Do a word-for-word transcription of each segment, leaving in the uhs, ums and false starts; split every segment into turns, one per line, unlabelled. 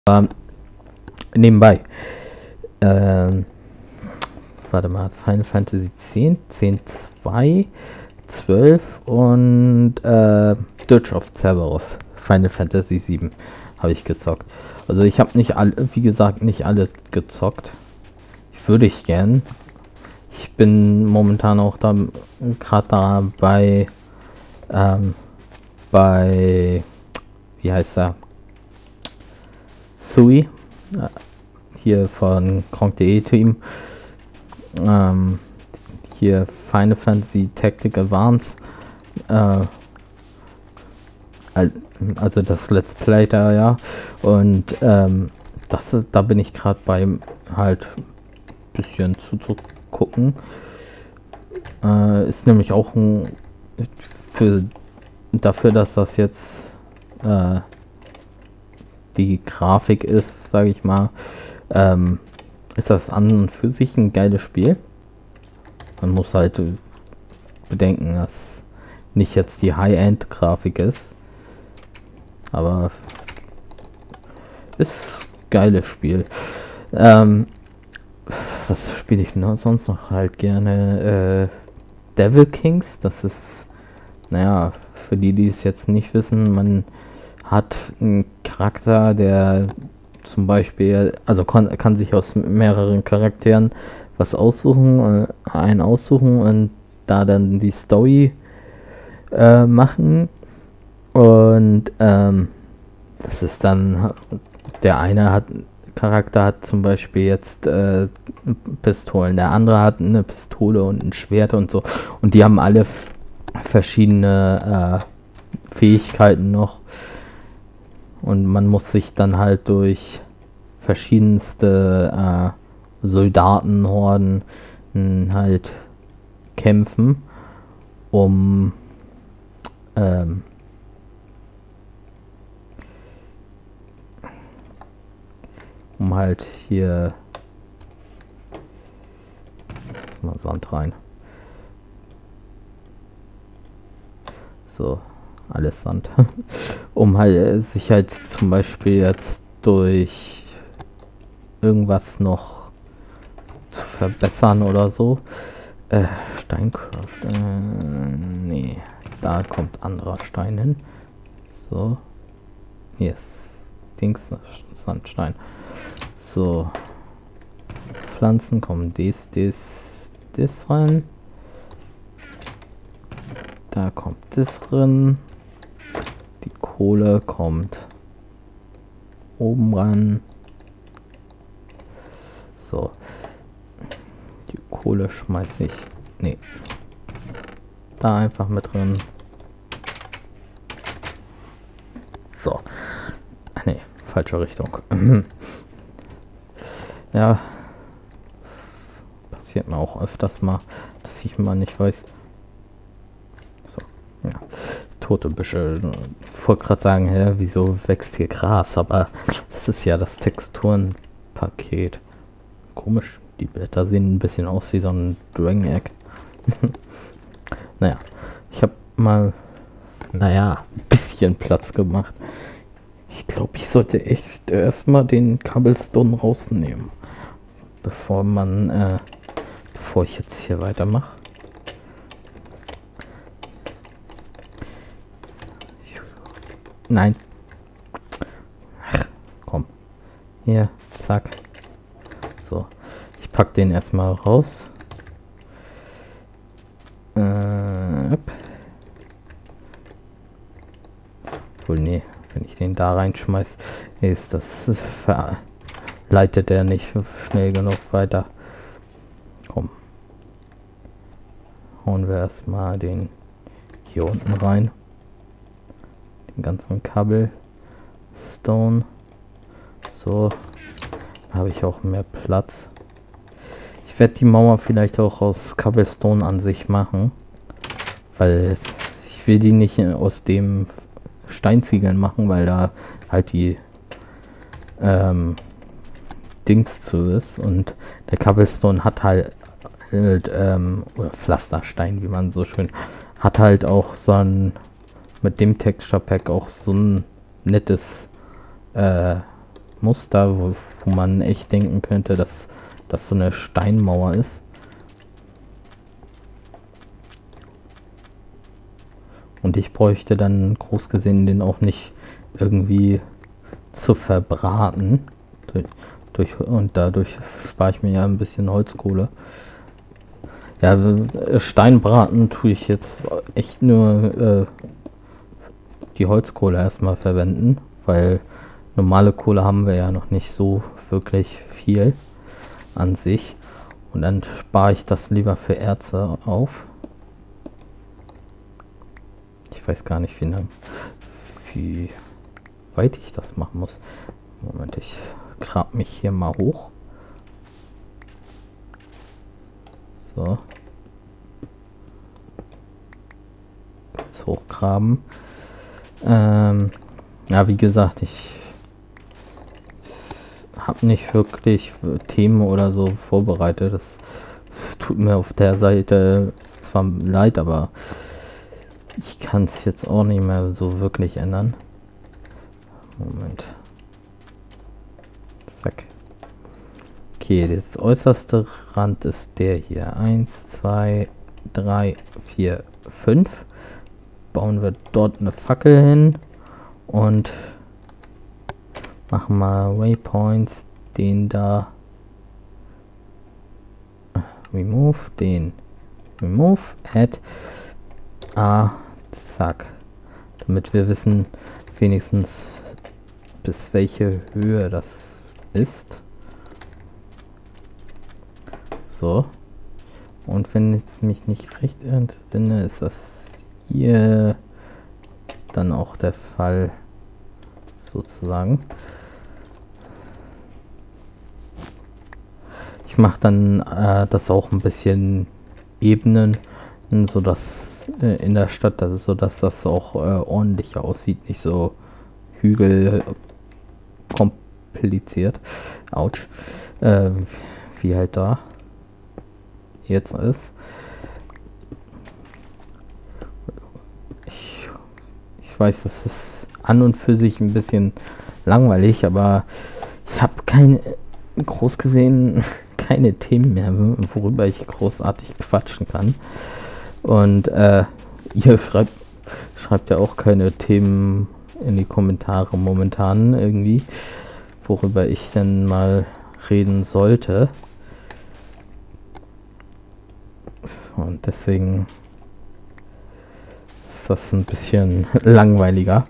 Ähm, nebenbei. Ähm, warte mal, Final Fantasy X, zehn zwei, zwölf und äh, Dirge of Cerberus. Final Fantasy sieben habe ich gezockt. Also ich habe nicht alle, wie gesagt, nicht alle gezockt. Ich würde ich gern. Ich bin momentan auch da gerade da bei ähm, bei wie heißt er? Sui, äh, hier von Kronk punkt de Team. Ähm, hier Final Fantasy Tactic Advance. Äh, also das Let's Play da, ja. Und ähm, das, da bin ich gerade bei halt ein bisschen zuzugucken. Äh, ist nämlich auch ein für dafür, dass das jetzt äh, die Grafik ist, sage ich mal, ähm, ist das an und für sich ein geiles Spiel. Man muss halt bedenken, dass nicht jetzt die High-End-Grafik ist, aber ist ein geiles Spiel. Ähm, was spiele ich noch sonst noch halt gerne? Äh, Devil Kings, das ist, naja, für die, die es jetzt nicht wissen, man hat einen Charakter, der zum Beispiel, also kann, kann sich aus mehreren Charakteren was aussuchen, äh, einen aussuchen und da dann die Story äh, machen. Und ähm, das ist dann, der eine hat Charakter hat zum Beispiel jetzt äh, Pistolen, der andere hat eine Pistole und ein Schwert und so. Und die haben alle verschiedene äh, Fähigkeiten noch. Und man muss sich dann halt durch verschiedenste äh, Soldatenhorden mh, halt kämpfen, um ähm, um halt hier jetzt mal Sand rein. So, alles Sand. Um halt äh, sich halt zum Beispiel jetzt durch irgendwas noch zu verbessern oder so. Äh, Steincraft. Äh, nee, da kommt anderer Stein hin. So. Hier ist Dings, Sandstein. So. Pflanzen kommen dies, dies, das rein. Da kommt das drin. Die Kohle kommt oben ran. So. Die Kohle schmeiße ich. Nee. Da einfach mit drin. So. Ach nee, falsche Richtung. Ja. Das passiert mir auch öfters mal, dass ich mal nicht weiß. So. Ja. Tote Büsche. Ich wollte gerade sagen, hä, wieso wächst hier Gras? Aber das ist ja das Texturenpaket. Komisch, die Blätter sehen ein bisschen aus wie so ein Dragon Egg. Naja, ich habe mal, naja, ein bisschen Platz gemacht. Ich glaube, ich sollte echt erstmal den Cobblestone rausnehmen, bevor man, äh, bevor ich jetzt hier weitermache. Nein. Ach, komm. Hier, zack. So. Ich pack den erstmal raus. Äh, Wohl, nee. Wenn ich den da reinschmeiß, ist das leitet der nicht schnell genug weiter. Komm. Hauen wir erstmal den hier unten rein. Den ganzen Cobblestone. So. Dann habe ich auch mehr Platz. Ich werde die Mauer vielleicht auch aus Cobblestone an sich machen. Weil ich will die nicht aus dem Steinziegeln machen, weil da halt die ähm, Dings zu ist. Und der Cobblestone hat halt, halt ähm, oder Pflasterstein, wie man so schön, hat halt auch so ein, mit dem Texture Pack auch so ein nettes äh, Muster, wo, wo man echt denken könnte, dass das so eine Steinmauer ist. Und ich bräuchte dann groß gesehen den auch nicht irgendwie zu verbraten. Durch, durch, und dadurch spare ich mir ja ein bisschen Holzkohle. Ja, Steinbraten tue ich jetzt echt nur äh, die Holzkohle erstmal verwenden, weil normale Kohle haben wir ja noch nicht so wirklich viel an sich. Und dann spare ich das lieber für Erze auf. Ich weiß gar nicht, wie, lang, wie weit ich das machen muss. Moment, ich grab mich hier mal hoch. So. Kurz hochgraben. Ähm, ja, wie gesagt, ich habe nicht wirklich Themen oder so vorbereitet. Das tut mir auf der Seite zwar leid, aber ich kann es jetzt auch nicht mehr so wirklich ändern. Moment. Zack. Okay, das äußerste Rand ist der hier. eins, zwei, drei, vier, fünf. Bauen wir dort eine Fackel hin und machen mal Waypoints, den da. Remove, den. Remove, add. Ah, zack. Damit wir wissen, wenigstens bis welche Höhe das ist. So. Und wenn jetzt mich nicht recht entsinne, ist das hier dann auch der Fall, sozusagen. Ich mache dann äh, das auch ein bisschen Ebenen, so dass äh, in der Stadt, das ist so, dass das auch äh, ordentlicher aussieht, nicht so Hügel kompliziert. Autsch. Äh, wie halt da jetzt ist. Ich, ich weiß, das ist an und für sich ein bisschen langweilig, aber ich habe keine, groß gesehen, keine Themen mehr, worüber ich großartig quatschen kann. Und äh, ihr schreibt, schreibt ja auch keine Themen in die Kommentare momentan irgendwie, worüber ich dann mal reden sollte. Und deswegen ist das ein bisschen langweiliger.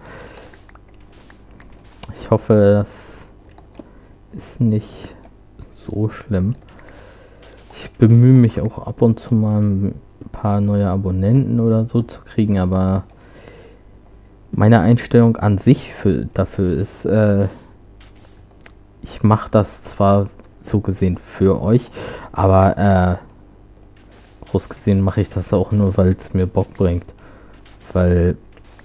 Ich hoffe, das ist nicht so schlimm. Ich bemühe mich auch ab und zu mal ein paar neue Abonnenten oder so zu kriegen, aber meine Einstellung an sich für, dafür ist, äh, ich mache das zwar so gesehen für euch, aber äh, groß gesehen mache ich das auch nur, weil es mir Bock bringt. Weil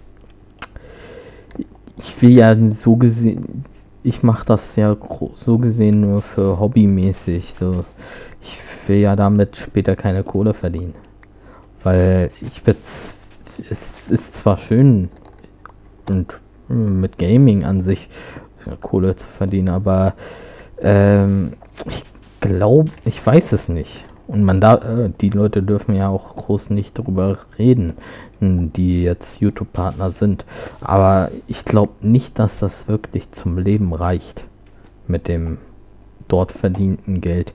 ich will ja so gesehen, ich mache das ja so gesehen nur für hobbymäßig. So, ich will ja damit später keine Kohle verdienen. Weil ich jetzt, es ist zwar schön und mit Gaming an sich Kohle zu verdienen, aber ähm, ich glaube, ich weiß es nicht. Und man da, äh, die Leute dürfen ja auch groß nicht darüber reden, die jetzt YouTube-Partner sind. Aber ich glaube nicht, dass das wirklich zum Leben reicht mit dem dort verdienten Geld.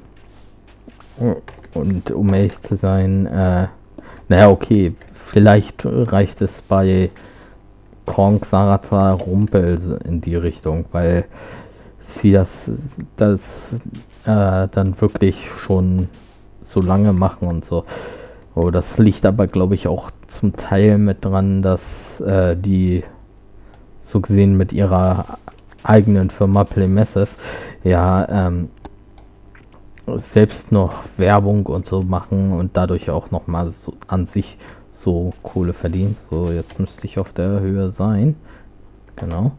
Und um ehrlich zu sein, äh, naja, okay, vielleicht reicht es bei Kronk, Sarazar, Rumpel in die Richtung, weil sie das, das äh, dann wirklich schon so lange machen und so. Oh, das liegt aber, glaube ich, auch zum Teil mit dran, dass äh, die so gesehen mit ihrer eigenen Firma Playmassive ja ähm, selbst noch Werbung und so machen und dadurch auch noch mal so an sich so Kohle verdient. So, jetzt müsste ich auf der Höhe sein. Genau.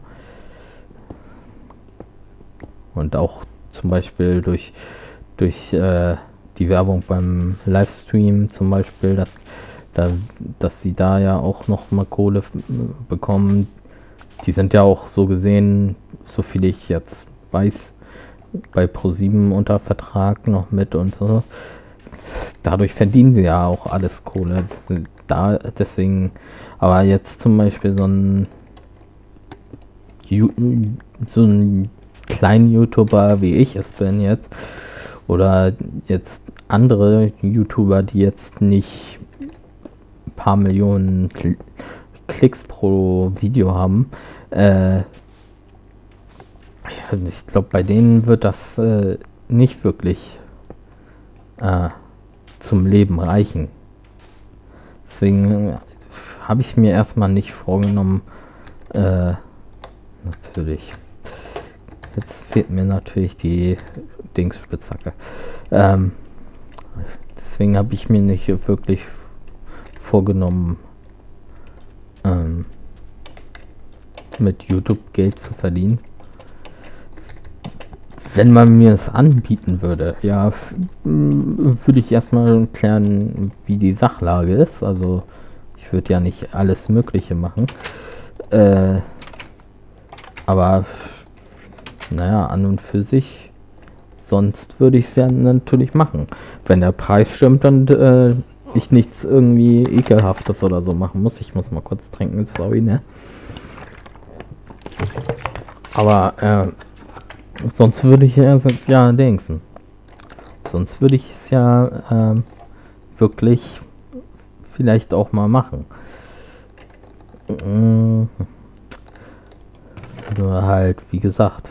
Und auch zum Beispiel durch durch äh, die Werbung beim Livestream zum Beispiel, dass da dass sie da ja auch noch mal Kohle bekommen, die sind ja auch so gesehen, so viel ich jetzt weiß, bei ProSieben unter Vertrag noch mit und so. Dadurch verdienen sie ja auch alles Kohle. Da, deswegen, aber jetzt zum Beispiel so ein so ein kleinen YouTuber wie ich es bin jetzt, oder jetzt andere YouTuber, die jetzt nicht ein paar Millionen Kl Klicks pro Video haben, äh, ich glaube, bei denen wird das äh, nicht wirklich äh, zum Leben reichen. Deswegen äh, habe ich mir erstmal nicht vorgenommen, äh, natürlich. Jetzt fehlt mir natürlich die Dingsspitzhacke. Ähm, deswegen habe ich mir nicht wirklich vorgenommen, ähm, mit YouTube Geld zu verdienen. Wenn man mir es anbieten würde, ja, würde ich erstmal klären, wie die Sachlage ist. Also ich würde ja nicht alles Mögliche machen. Äh, aber naja, an und für sich, sonst würde ich es ja natürlich machen. Wenn der Preis stimmt und äh, ich nichts irgendwie Ekelhaftes oder so machen muss. Ich muss mal kurz trinken, sorry, ne? Aber äh, sonst würde ich ja jetzt ja denken. Sonst würde ich es ja äh, wirklich vielleicht auch mal machen. Mhm. Nur halt, wie gesagt,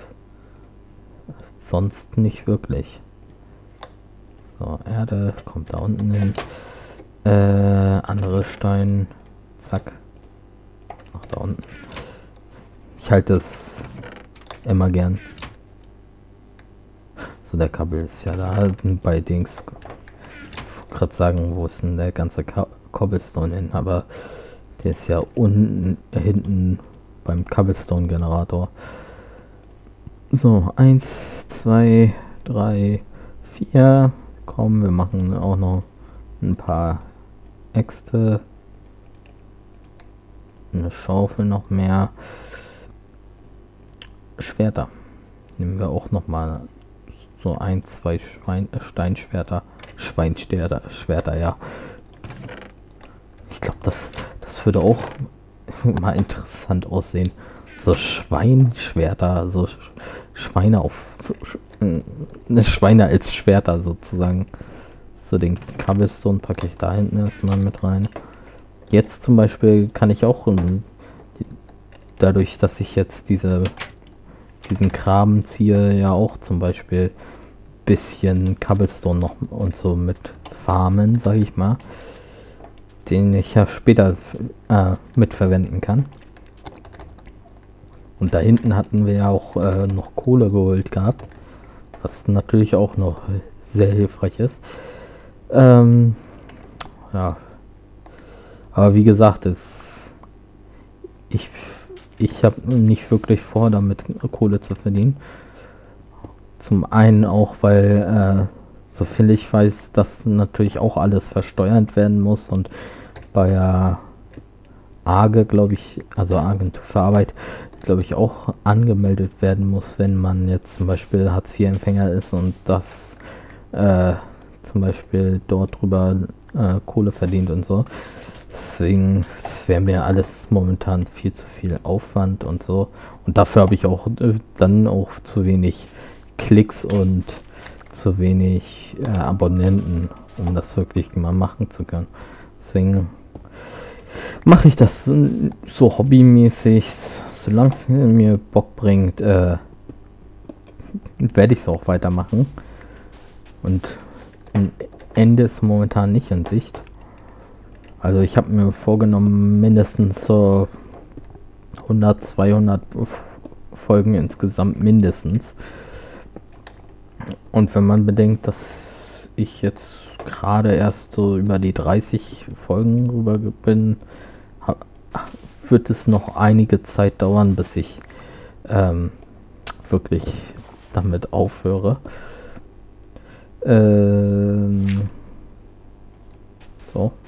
sonst nicht wirklich. So, Erde kommt da unten hin. Äh, andere Stein. Zack. Ach, da unten. Ich halte es immer gern. So, der Kabel ist ja da bei Dings. Ich wollte gerade sagen, wo ist denn der ganze Ka Cobblestone hin? Aber der ist ja unten, hinten beim Cobblestone-Generator. So, eins, zwei, drei, vier. Komm, wir machen auch noch ein paar Äxte. Eine Schaufel noch mehr. Schwerter. Nehmen wir auch noch mal so ein, zwei Schwein Steinschwerter. Schweinschwerter, Schwerter, ja. Ich glaube, das, das würde auch mal interessant aussehen. So Schweinschwerter, so Sch Schweine auf Sch Sch Schweine als Schwerter sozusagen. So, den Cobblestone packe ich da hinten erstmal mit rein. Jetzt zum Beispiel kann ich auch, um, dadurch, dass ich jetzt diese diesen Graben ziehe, ja auch zum Beispiel bisschen Cobblestone noch und so mit farmen, sage ich mal, den ich ja später äh, mitverwenden kann. Und da hinten hatten wir ja auch äh, noch Kohle geholt gehabt, was natürlich auch noch sehr hilfreich ist. Ähm, ja, aber wie gesagt, es, ich ich habe nicht wirklich vor, damit Kohle zu verdienen. Zum einen auch, weil äh, so viel ich weiß, dass natürlich auch alles versteuert werden muss und bei der AGE, glaube ich, also Agentur für Arbeit, glaube ich, auch angemeldet werden muss, wenn man jetzt zum Beispiel Hartz vier Empfänger ist und das äh, zum Beispiel dort drüber äh, Kohle verdient und so. Deswegen wäre mir alles momentan viel zu viel Aufwand und so. Und dafür habe ich auch äh, dann auch zu wenig Klicks und zu wenig äh, Abonnenten, um das wirklich mal machen zu können. Deswegen mache ich das so hobbymäßig, solange es mir Bock bringt, äh, werde ich es auch weitermachen. Und ein Ende ist momentan nicht in Sicht. Also ich habe mir vorgenommen, mindestens so hundert, zweihundert Folgen insgesamt mindestens. Und wenn man bedenkt, dass ich jetzt gerade erst so über die dreißig Folgen rüber bin, hab, wird es noch einige Zeit dauern, bis ich ähm, wirklich damit aufhöre. Ähm, so.